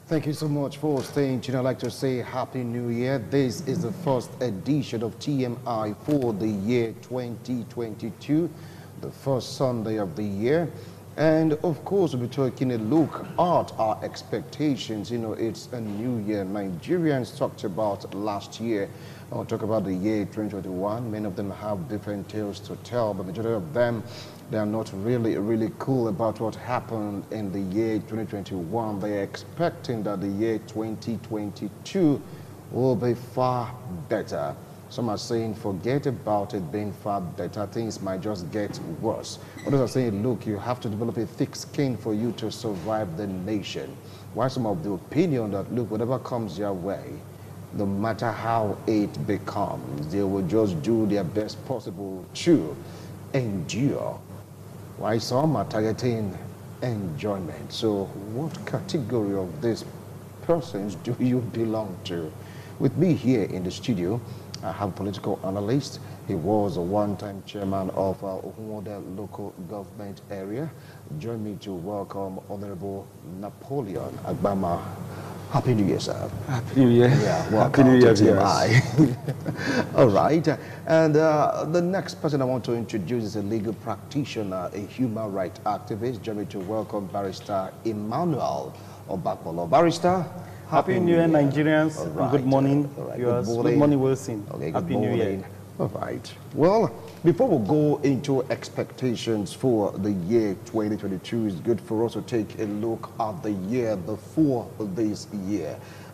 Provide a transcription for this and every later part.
Thank you so much for staying tuned. I'd like to say Happy New Year. This is the first edition of TMI for the year 2022, the first Sunday of the year. And of course, we'll be taking a look at our expectations. It's a new year. Nigerians talked about last year. I'll talk about the year 2021. Many of them have different tales to tell, but the majority of them, they are not really cool about what happened in the year 2021. They are expecting that the year 2022 will be far better. Some are saying, forget about it being far better. Things might just get worse. Others are saying, look, you have to develop a thick skin for you to survive the nation. While some of the opinion that, look, whatever comes your way, no matter how it becomes, they will just do their best possible to endure. Why some are targeting enjoyment. So what category of these persons do you belong to? With me here in the studio, I have a political analyst. He was a one-time chairman of Okunwode local government area. Join me to welcome Honorable Napoleon Agbama. Happy New Year, sir. Happy New Year. Yeah, welcome Happy New Year, to TMI. All right. And the next person I want to introduce is a legal practitioner, a human rights activist. Join me to welcome Barrister Emmanuel Obakolo. Barrister, Happy New Year, Nigerians. Right. Good morning, viewers. Good morning, Wilson. Okay, Happy New Year. All right. Well, before we go into expectations for the year 2022, it's good for us to take a look at the year before this year.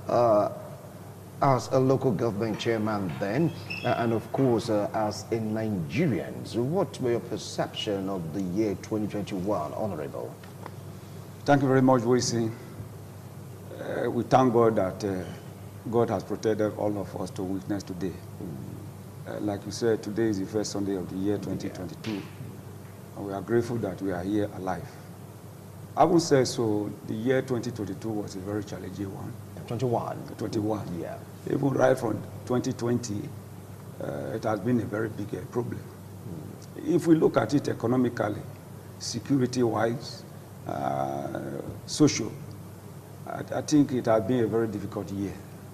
As a local government chairman then, and of course as a Nigerian, so what were your perception of the year 2021, Honorable? Thank you very much, Wilson. We thank God that God has protected all of us to witness today. Like you said, today is the first Sunday of the year 2022, and we are grateful that we are here alive. I would say so, the year 2022 was a very challenging one. 21. Yeah. Even right from 2020, it has been a very big problem. If we look at it economically, security-wise, social, I think it has been a very difficult year.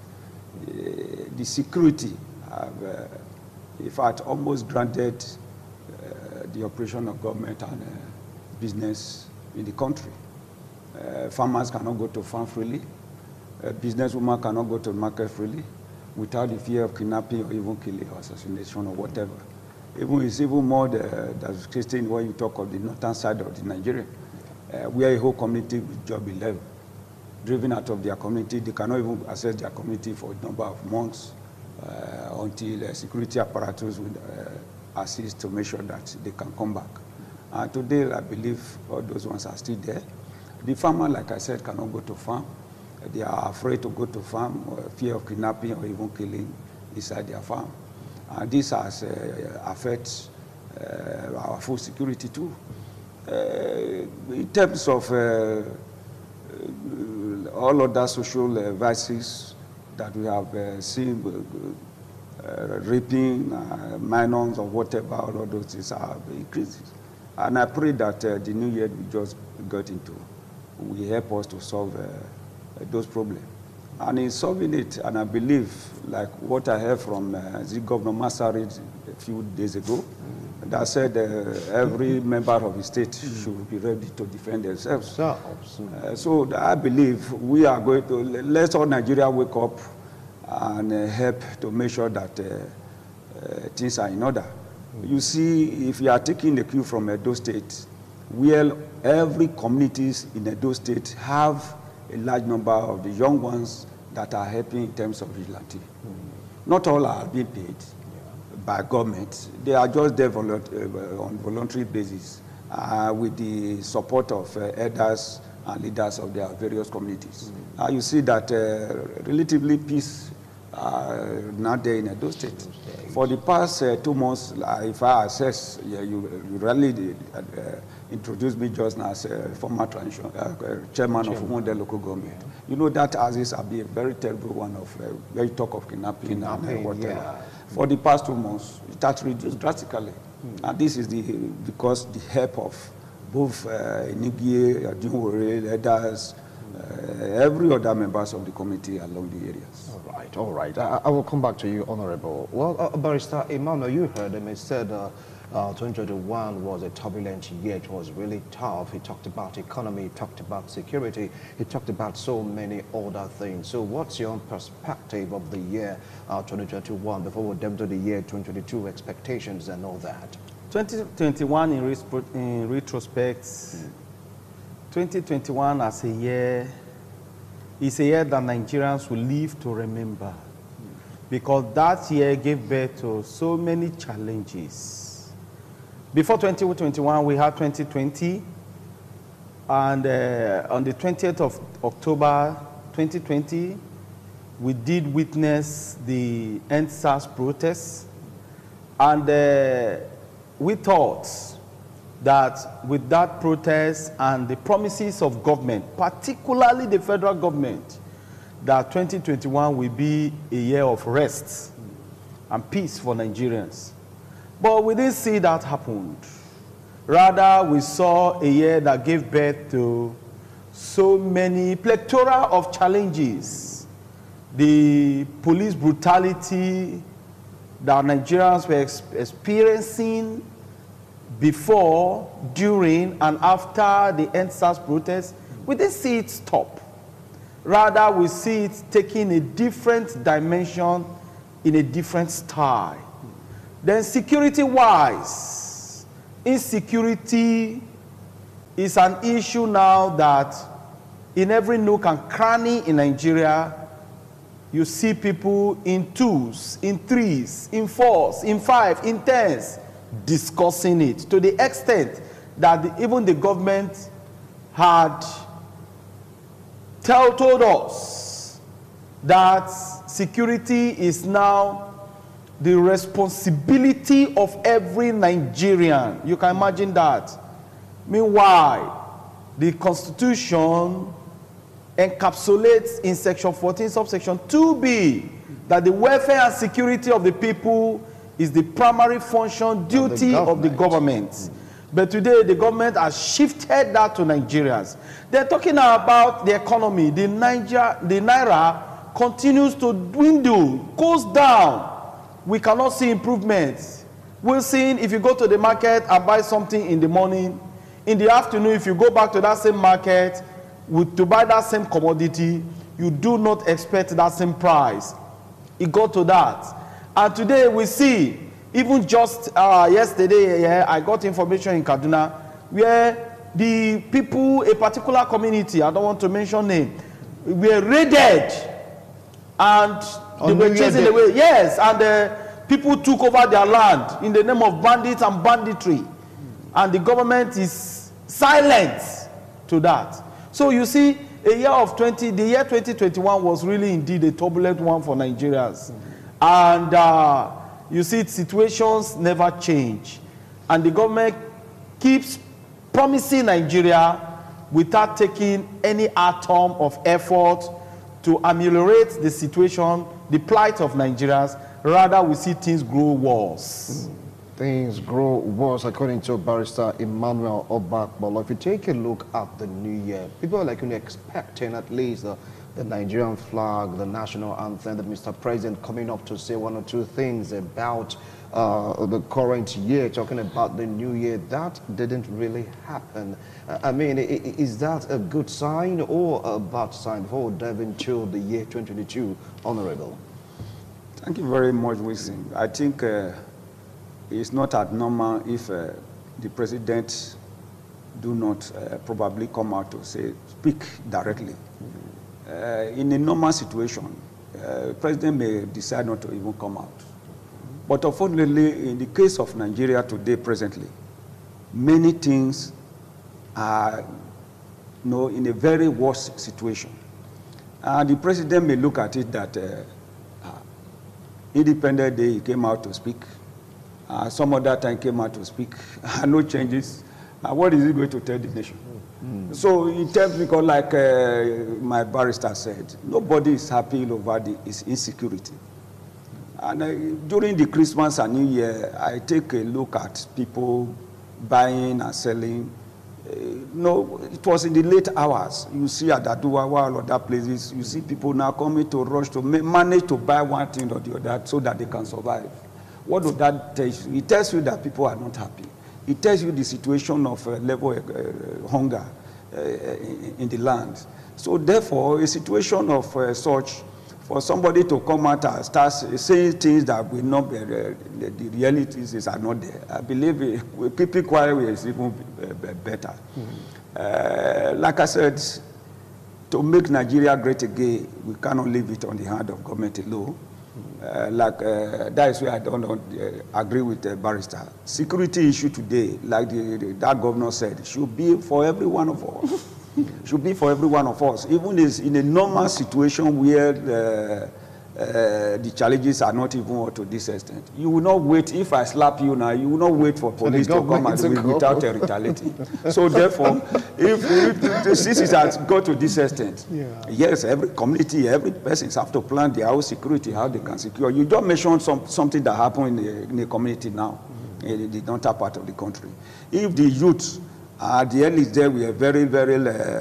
The security have, in fact, almost granted the operation of government and business in the country. Farmers cannot go to farm freely. Businesswomen cannot go to market freely without the fear of kidnapping or even killing or assassination or whatever. It's even more devastating when you talk of the northern side of the Nigeria, where a whole community with job is left. Driven out of their community, they cannot even access their community for a number of months until security apparatus will assist to make sure that they can come back. Today, I believe all those ones are still there. The farmer, like I said, cannot go to farm. They are afraid to go to farm, fear of kidnapping or even killing inside their farm. And this has affects our food security too. In terms of all other social vices that we have seen, raping, minors or whatever, all of those things have increased. And I pray that the new year we just got into will help us to solve those problems. And in solving it, and I believe, like what I heard from the Governor Masarid a few days ago, that said every member of the state should be ready to defend themselves. So I believe we are going to, let all Nigeria wake up and help to make sure that things are in order. You see, if you are taking the cue from Edo State, where every communities in Edo State have a large number of the young ones that are helping in terms of vigilante. Not all are being paid by government. They are just there on voluntary basis with the support of elders and leaders of their various communities. You see that relatively peace now there in Edo State. For the past 2 months, if I assess, you really introduced me just now as a former chairman of Okunwode local government. You know that Aziz have been a very terrible one of where you talk of kidnapping and whatever. Yeah. For the past 2 months, it has reduced drastically. And this is because the help of both Nigie, Adinwore, leaders, every other members of the committee along the areas. All right. I will come back to you, Honorable. Well, Barrister Emmanuel, you heard him. He said 2021 was a turbulent year. It was really tough. He talked about economy, he talked about security, he talked about so many other things. So what's your own perspective of the year 2021 before we delve into the year 2022 expectations and all that? 2021 in retrospect, 2021 as a year is a year that Nigerians will live to remember, because that year gave birth to so many challenges. Before 2021, we had 2020, and on the 20th of October 2020, we did witness the EndSARS protests, and we thought that with that protest and the promises of government, particularly the federal government, that 2021 will be a year of rest and peace for Nigerians. But we didn't see that happen. Rather, we saw a year that gave birth to so many plethora of challenges. The police brutality that Nigerians were experiencing before, during, and after the EndSARS protests, we didn't see it stop. Rather, we see it taking a different dimension in a different style. Then security-wise, insecurity is an issue now that in every nook and cranny in Nigeria, you see people in 2s, in 3s, in 4s, in 5, in 10s, discussing it, to the extent that even the government had told us that security is now the responsibility of every Nigerian. You can imagine that. Meanwhile, the Constitution encapsulates in Section 14, subsection 2B, that the welfare and security of the people is the primary function, duty of the government. But today, the government has shifted that to Nigerians. They're talking about the economy. The Naira continues to dwindle, goes down. We cannot see improvements. We're seeing if you go to the market and buy something in the morning, in the afternoon, if you go back to that same market to buy that same commodity, you do not expect that same price. It got to that. And today we see, even just yesterday, I got information in Kaduna where the people, a particular community, I don't want to mention name, were raided and they were chasing away. Yes, and people took over their land in the name of bandits and banditry. And the government is silent to that. So you see, the year 2021 was really indeed a turbulent one for Nigerians. And you see, situations never change. And the government keeps promising Nigeria without taking any atom of effort to ameliorate the situation, the plight of Nigerians. Rather, we see things grow worse. Things grow worse, according to Barrister Emmanuel Obakbolo. If you take a look at the new year, people are like expecting at least the Nigerian flag, the national anthem, the Mr. President coming up to say one or two things about the current year, talking about the new year. That didn't really happen. I mean, is that a good sign or a bad sign before we dive into the year 2022, Honorable? Thank you very much, Wilson. I think it's not abnormal if the President do not probably come out to speak directly. In a normal situation, the President may decide not to even come out. But unfortunately, in the case of Nigeria today, presently, many things are in a very worse situation. The President may look at it that Independent Day, he came out to speak. Some other time came out to speak. No changes. What is he going to tell the nation? So in terms, because like my barrister said, nobody is happy over his insecurity. And during the Christmas and New Year, I take a look at people buying and selling No, it was in the late hours. You see at Aduwa, while other places, you see people now coming to rush to manage to buy one thing or the other so that they can survive. What does that tell you? It tells you that people are not happy. It tells you the situation of level hunger in the land. So therefore, a situation of such, for somebody to come out and start saying things that will not be, the realities are not there. I believe people quarrel is even better. Like I said, to make Nigeria great again, we cannot leave it on the hand of government alone. That is where I don't agree with the barrister. Security issue today, like that governor said, should be for every one of us. Should be for every one of us. Even in a normal situation where the challenges are not even to this extent. You will not wait, if I slap you now, you will not wait for police to come and without retaliating. So therefore, if since it has got to this extent, yes, every community, every person have to plan their own security, how they can secure. You don't mention something that happened in the community now, in the northern part of the country. If the youth at the elites there were very, very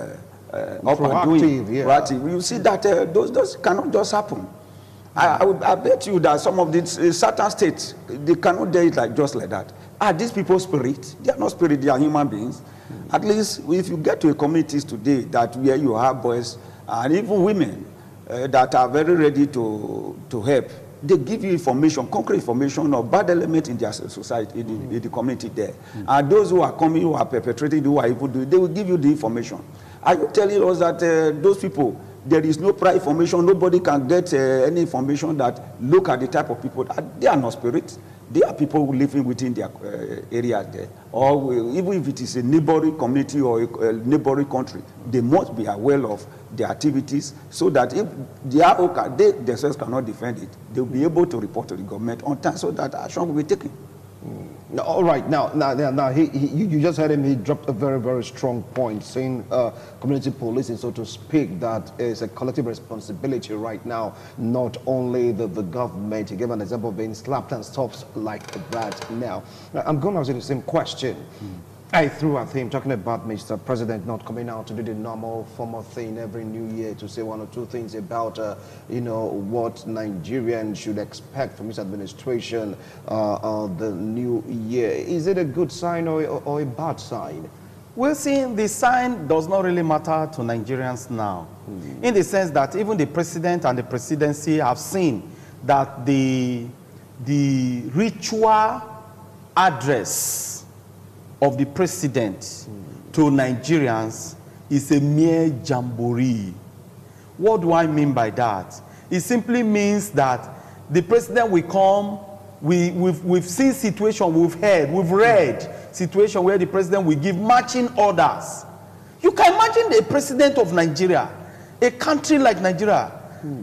up and doing, proactive, you see that those cannot just happen. I bet you that some of these certain states, they cannot do it just like that. Are these people spirit? They are not spirit, they are human beings. At least if you get to a communities today that where you have boys and even women that are very ready to help, they give you information, concrete information of bad elements in their society, in the community there. And those who are coming, who are perpetrating, who are evil doing, they will give you the information. Are you telling us that those people, there is no prior information, nobody can get any information that look at the type of people, they are not spirits. They are people who living within their area there. Or even if it is a neighboring community or a neighboring country, they must be aware of their activities so that if they themselves cannot defend it, they will be able to report to the government on time so that action will be taken. All right, now you just heard him. He dropped a very, very strong point, saying community policing, so to speak, that is a collective responsibility right now, not only the government. He gave an example of being slapped and stuff like that. Now, I'm going to ask you the same question. I threw at him talking about Mr. President not coming out to do the normal formal thing every new year to say one or two things about, what Nigerians should expect from his administration the new year. Is it a good sign or a bad sign? Well, see, the sign does not really matter to Nigerians now, in the sense that even the president and the presidency have seen that the ritual address of the president to Nigerians is a mere jamboree. What do I mean by that? It simply means that the president will come, we've seen situation, we've read situation where the president will give marching orders. You can imagine the president of Nigeria, a country like Nigeria,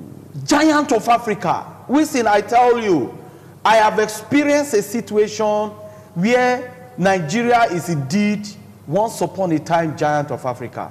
giant of Africa. Listen, I tell you, I have experienced a situation where Nigeria is indeed once upon a time giant of Africa.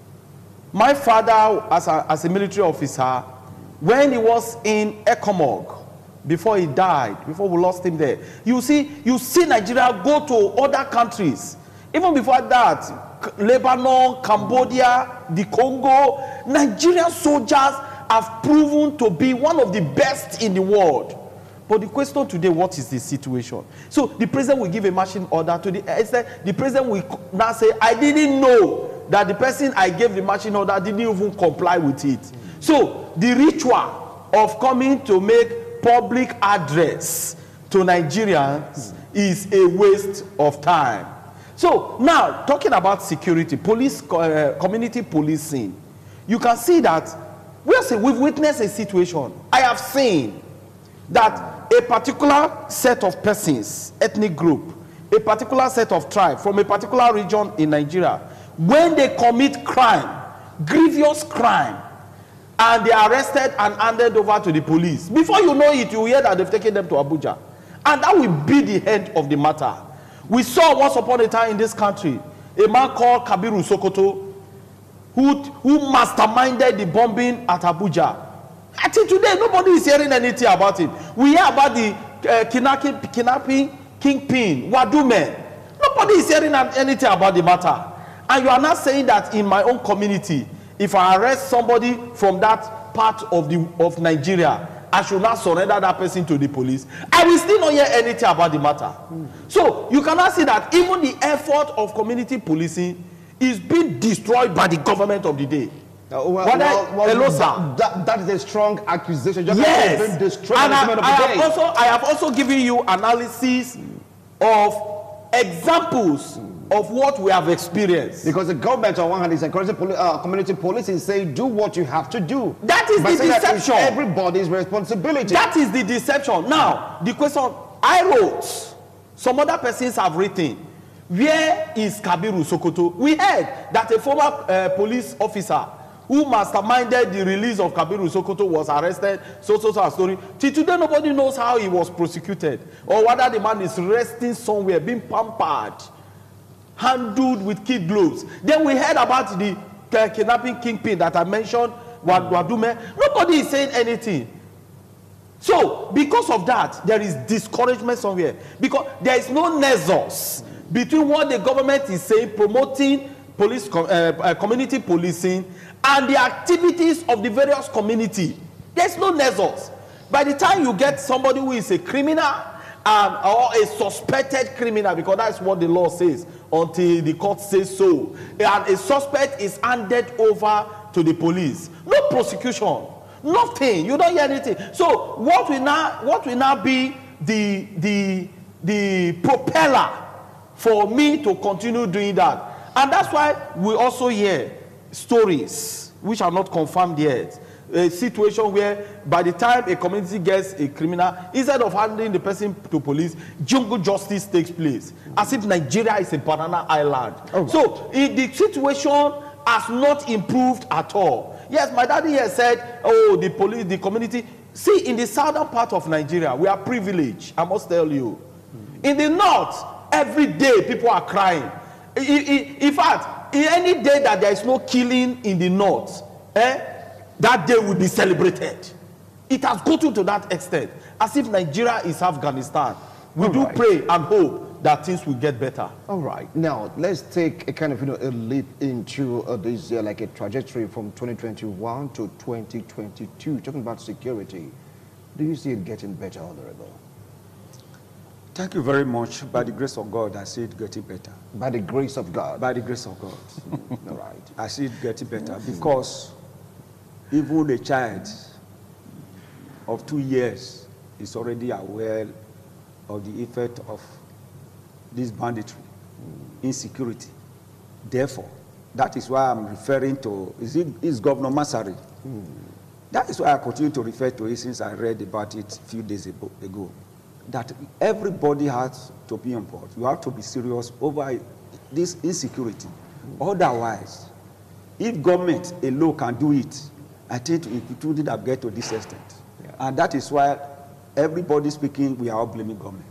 My father, as a military officer, when he was in Ekomog, before he died, before we lost him there, you see Nigeria go to other countries. Even before that, Lebanon, Cambodia, the Congo, Nigerian soldiers have proven to be one of the best in the world. But the question today, what is the situation? So the president will give a marching order to the president will now say, I didn't know that the person I gave the marching order didn't even comply with it. So the ritual of coming to make public address to Nigerians is a waste of time. So now, talking about security, community policing, you can see that we've witnessed a situation. I have seen that a particular set of persons, ethnic group, a particular set of tribe from a particular region in Nigeria, when they commit crime, grievous crime, and they are arrested and handed over to the police, before you know it, you hear that they've taken them to Abuja. And that will be the end of the matter. We saw once upon a time in this country, a man called Kabiru Sokoto, who masterminded the bombing at Abuja. Until today, nobody is hearing anything about it. We hear about the kidnapping kingpin, Wadume. Nobody is hearing anything about the matter. And you are not saying that in my own community, if I arrest somebody from that part of Nigeria, I should not surrender that person to the police. I will still not hear anything about the matter. So you cannot see that even the effort of community policing is being destroyed by the government of the day. That is a strong accusation. Just yes, like destroyed and by the government of the day. I have also given you analysis of examples of what we have experienced. Because the government on one hand is encouraging community policing, saying do what you have to do. That is the deception. Everybody's responsibility. That is the deception. Now, the question I wrote, some other persons have written, where is Kabiru Sokoto? We heard that a former police officer who masterminded the release of Kabiru Sokoto was arrested, so story. Till today, nobody knows how he was prosecuted, or whether the man is resting somewhere, being pampered, handled with kid gloves. Then we heard about the kidnapping kingpin that I mentioned, Wadume. Nobody is saying anything. So, because of that, there is discouragement somewhere. Because there is no nexus between what the government is saying, promoting police, community policing, and the activities of the various community. There's no nexus. By the time you get somebody who is a criminal or a suspected criminal, because that's what the law says, until the court says so, and a suspect is handed over to the police, no prosecution, nothing. You don't hear anything. So what will now be the propeller for me to continue doing that? And that's why we also hear stories which are not confirmed yet. A situation where by the time a community gets a criminal, instead of handing the person to police, jungle justice takes place, as if Nigeria is a banana island. Oh. So the situation has not improved at all. Yes, my daddy here said, oh, the police, the community. See, in the southern part of Nigeria, we are privileged, I must tell you. In the north, every day people are crying. In fact, in any day that there is no killing in the north, that day will be celebrated. It has gotten to that extent, as if Nigeria is Afghanistan. We do pray and hope that things will get better. All right. Now, let's take a kind of, a leap into this year, like a trajectory from 2021 to 2022. Talking about security, do you see it getting better, Honorable? Thank you very much. By the grace of God, I see it getting better. By the grace of God? By the grace of God. All right. I see it getting better because even a child of 2 years is already aware of the effect of this banditry, insecurity. Therefore, that is why I'm referring to, is Governor Masari. That is why I continue to refer to it since I read about it a few days ago. That everybody has to be on board. You have to be serious over this insecurity. Otherwise, if government alone can do it, I think it wouldn't have get to this extent. Yeah. And that is why everybody speaking, we are all blaming government.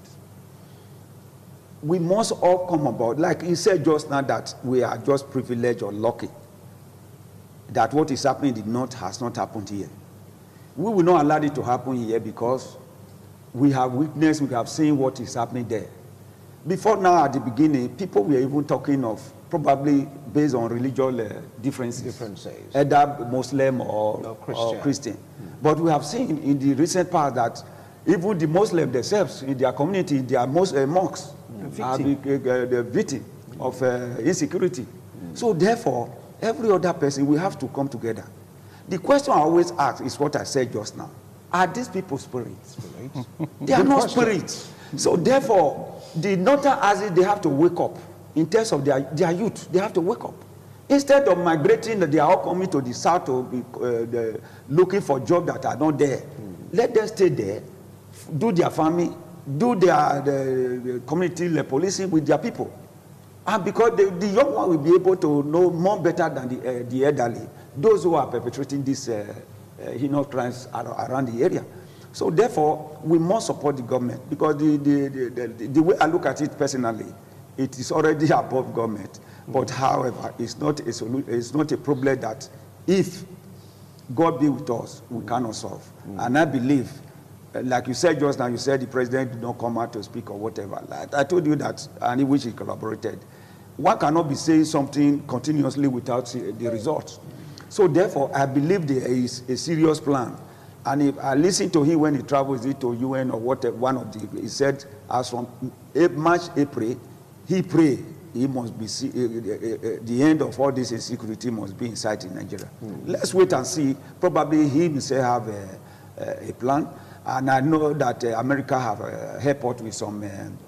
We must all come about, like you said just now, that we are just privileged or lucky that what is happening in the north has not happened here. We will not allow it to happen here because we have witnessed, we have seen what is happening there. Before now, at the beginning, people were even talking of probably based on religious differences. Either Muslim or Christian. But we have seen in the recent past that even the Muslims themselves, in their community, their mosques, are the victim of insecurity. So therefore, every other person, we have to come together. The question I always ask is what I said just now. Are these people spirits? They are not spirits. So therefore, the northern Aziz, they have to wake up. In terms of their youth, they have to wake up. Instead of migrating, they are all coming to the south to be looking for jobs that are not there. Let them stay there, do their farming, do the community policing with their people. And because the young one will be able to know more better than the elderly, those who are perpetrating these crimes around the area. So therefore, we must support the government because the way I look at it personally, it is already above government. But however, it's not a problem that if God be with us, we cannot solve. And I believe, like you said just now, you said the president did not come out to speak or whatever. Like I told you that, and in which he collaborated. one cannot be saying something continuously without the results. So therefore, I believe there is a serious plan. And if I listen to him when he travels to UN or whatever, he said, as from March, April, he prayed. He must be, the end of all this insecurity must be in sight in Nigeria. Let's wait and see. Probably he will say have a plan. And I know that America have helped out with some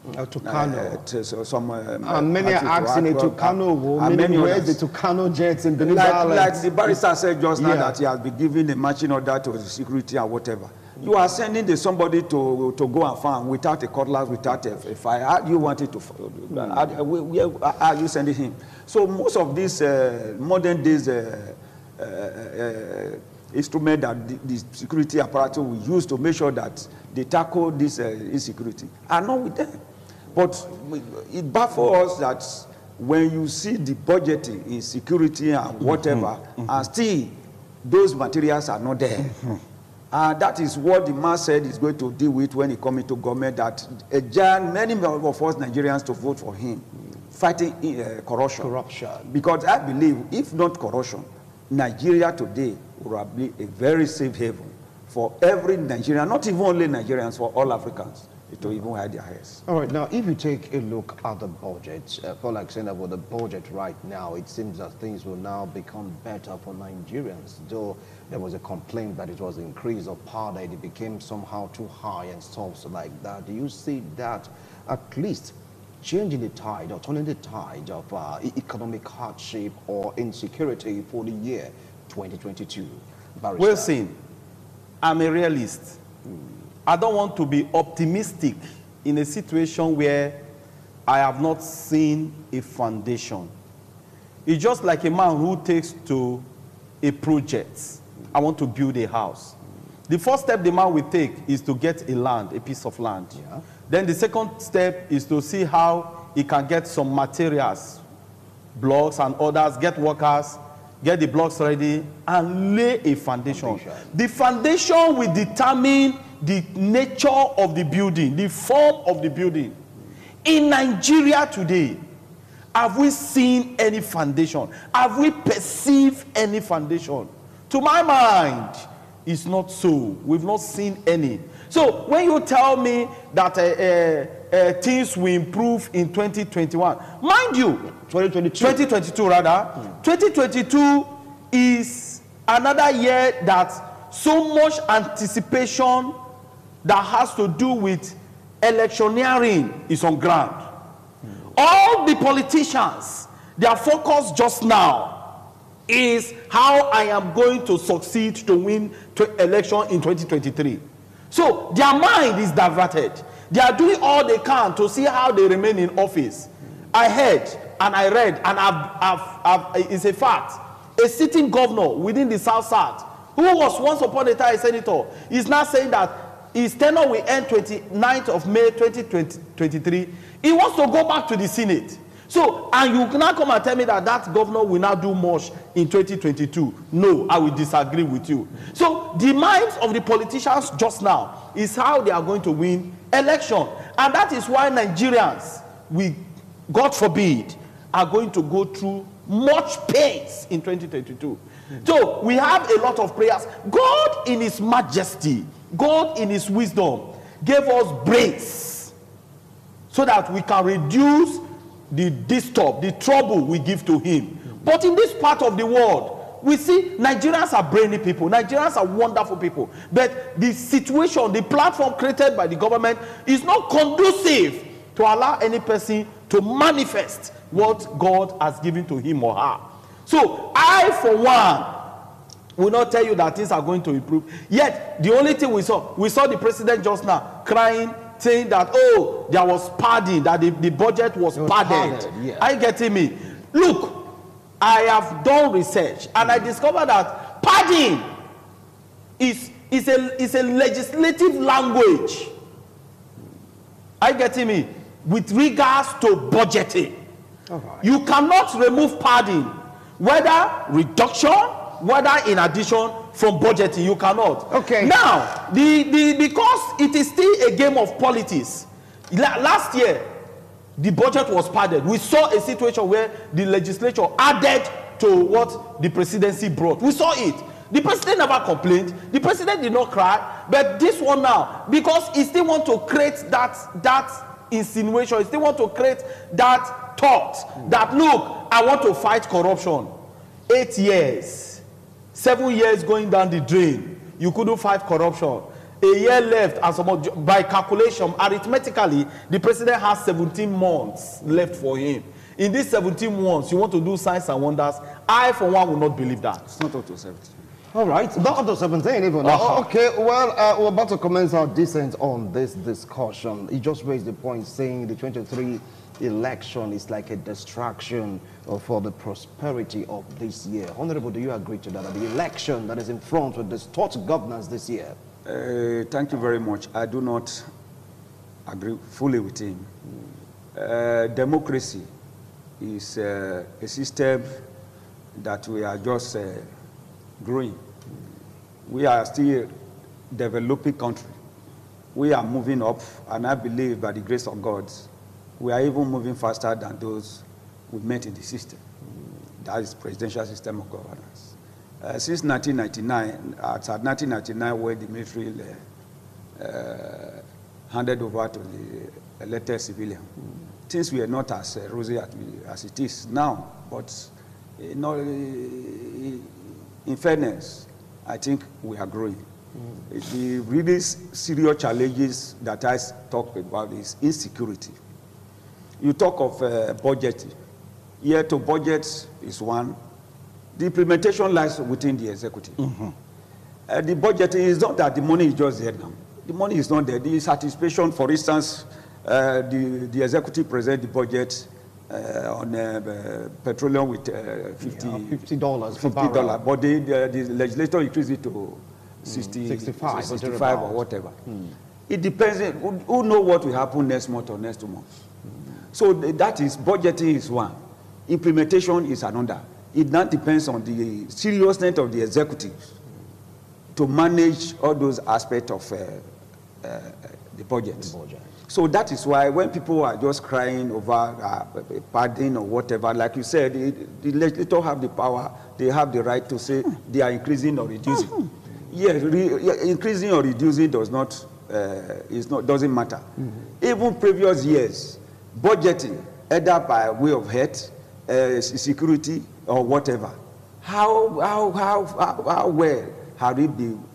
Tucano. Many are asking a Tucano, many where's the Tucano jets in the like the barrister said just now that he has been giving a marching order to the security and whatever. You are sending somebody to go and farm without a cutlass, without a fire. How do you want it to? Where are you sending him? So most of these modern days instrument that the security apparatus will use to make sure that they tackle this insecurity are not with them. But it baffles us that when you see the budgeting in security and whatever, and still those materials are not there. And that is what the man said he's going to deal with when he comes into government, that many of us Nigerians to vote for him, fighting corruption. Because I believe, if not corruption, Nigeria today would be a very safe haven for every Nigerian, not even only Nigerians, for all Africans to even hide their heads. All right, now if you take a look at the budget, for like saying about the budget right now, it seems that things will now become better for Nigerians, though there was a complaint that it was increase of power, that it became somehow too high and stuff like that. Do you see that at least changing the tide or turning the tide of economic hardship or insecurity for the year 2022? Barrister. Wilson, I'm a realist. I don't want to be optimistic in a situation where I have not seen a foundation. It's just like a man who takes to a project. I want to build a house. The first step the man will take is to get a piece of land. Yeah. Then the second step is to see how he can get some materials, blocks and others, get workers, get the blocks ready, and lay a foundation. The foundation will determine the nature of the building, the form of the building. In Nigeria today, have we seen any foundation? Have we perceived any foundation? To my mind, it's not so. We've not seen any. So when you tell me that things will improve in 2021, mind you, 2022 rather, 2022 is another year that so much anticipation that has to do with electioneering is on ground. All the politicians, their focus just now is how I am going to succeed to win election in 2023. So their mind is diverted. They are doing all they can to see how they remain in office. I heard and I read, and it's a fact, a sitting governor within the South, who was once upon a time a senator, is now saying that his tenure will end 29th of May 2023. He wants to go back to the Senate. So, and you cannot come and tell me that that governor will not do much in 2022. No, I will disagree with you. So, the minds of the politicians just now is how they are going to win election. And that is why Nigerians, God forbid, are going to go through much pains in 2022. So, we have a lot of prayers. God in his majesty, God in his wisdom, gave us brains so that we can reduce the trouble we give to him. But in this part of the world, we see Nigerians are brainy people. Nigerians are wonderful people. But the situation, the platform created by the government is not conducive to allow any person to manifest what God has given to him or her. So I, for one, will not tell you that things are going to improve. Yet, the only thing we saw the president just now crying, saying that, oh, there was padding, that the budget was padded. Yeah. Are you getting me? Look, I have done research, and I discovered that padding is a legislative language. Are you getting me? With regards to budgeting. Right. You cannot remove padding, whether reduction, whether in addition, from budgeting. You cannot. Okay. Now, because it is still a game of politics. Last year, the budget was padded. We saw a situation where the legislature added to what the presidency brought. We saw it. The president never complained. The president did not cry. But this one now, because he still want to create that insinuation, he still want to create that thought that, look, I want to fight corruption. 8 years, 7 years going down the drain. You couldn't fight corruption. A year left, and by calculation, arithmetically, the president has 17 months left for him. In these 17 months, you want to do signs and wonders. I, for one, will not believe that. It's not up to 17. All right, not up to 17 even. Okay, well, we're about to commence our descent on this discussion. He just raised the point saying the 23 election is like a distraction for the prosperity of this year. Honorable, do you agree to that? The election that is in front will distort governance this year? Thank you very much. I do not agree fully with him. Democracy is a system that we are just growing. We are still a developing country. We are moving up, and I believe by the grace of God, we are even moving faster than those we met in the system. That is presidential system of governance. Since 1999, at 1999, where the military handed over to the elected civilian, things were not as rosy as it is now. But in fairness, I think we are growing. The really serious challenges that I talk about is insecurity. You talk of budgeting. Year to budget is one. The implementation lies within the executive. The budgeting is not that the money is just there now. The money is not there. The satisfaction, for instance, the executive present the budget on petroleum with $50 per barrel. But the legislature increased it to 65 or whatever. It depends. Who knows what will happen next month or next 2 months? So that is, budgeting is one. Implementation is another. It now depends on the seriousness of the executives to manage all those aspects of the budget. So that is why when people are just crying over padding or whatever, like you said, the legislature have the power, they have the right to say they are increasing or reducing. Yes, increasing or reducing doesn't matter. Even previous years, budgeting, either by way of health, security, or whatever, how well have it been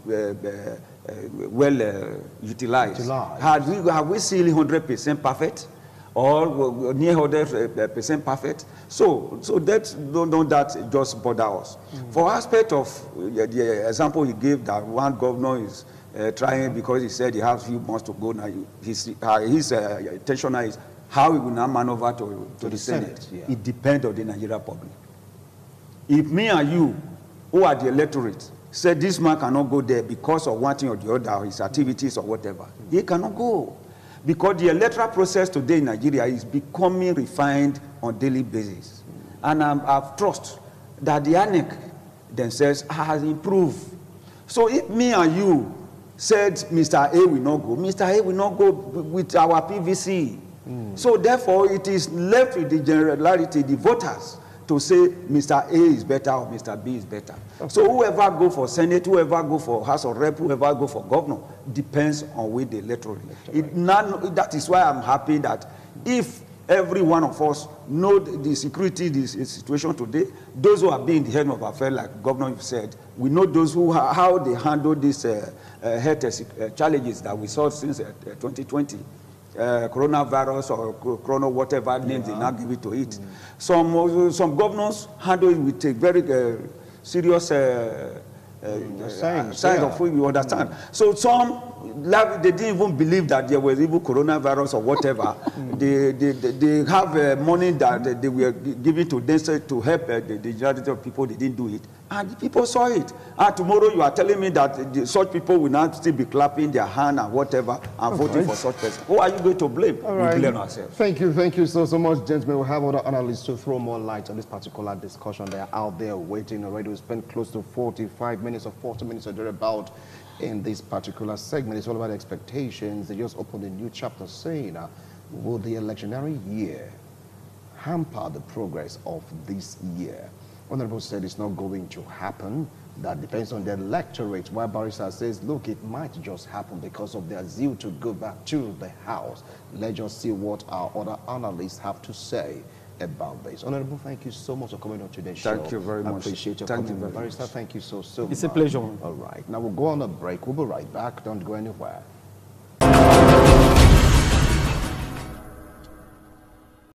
utilized? Have we seen 100% perfect or near 100% perfect? So don't that just bother us. For aspect of the example he gave, that one governor is trying because he said he has few months to go now. His intention is how he will now maneuver to the Senate. It depends on the Nigerian public. If me and you, who are the electorate, say this man cannot go there because of one thing or the other, his activities or whatever, he cannot go. Because the electoral process today in Nigeria is becoming refined on a daily basis. And I've trust that the INEC themselves has improved. So if me and you said Mr. A will not go, Mr. A will not go with our PVC. So therefore, it is left with the generality, the voters, to say Mr. A is better or Mr. B is better. Okay. So whoever go for Senate, whoever go for House of Rep, whoever go for governor, depends on with the electorate. That is why I'm happy that if every one of us know the security, the situation today, those who are being the head of affairs, like Governor said, we know those who how they handle these health challenges that we saw since 2020. Coronavirus or corona whatever name they now give it to it. Some governors handle it with a very serious signs of what you understand. So some they didn't even believe that there was even coronavirus or whatever. They have money that they were giving to them to help the majority of people. They didn't do it, and the people saw it. And tomorrow you are telling me that such people will not still be clapping their hand and whatever and voting for such person. Who are you going to blame? All right. We blame ourselves. Thank you so much, gentlemen. We'll have other analysts to throw more light on this particular discussion. They are out there waiting already. We spent close to 45 minutes or 40 minutes or thereabout in this particular segment. It's all about expectations. They just opened a new chapter saying Will the electionary year hamper the progress of this year? Honorable said it's not going to happen. That depends on the electorate. While Barrister says, look, it might just happen because of their zeal to go back to the House. Let's just see what our other analysts have to say about this. Honorable, thank you so much for coming on today's show. Thank you very much. I appreciate your Thank coming. you very Barrister, much. thank you so much. It's a pleasure. All right. Now we'll go on a break. We'll be right back. Don't go anywhere.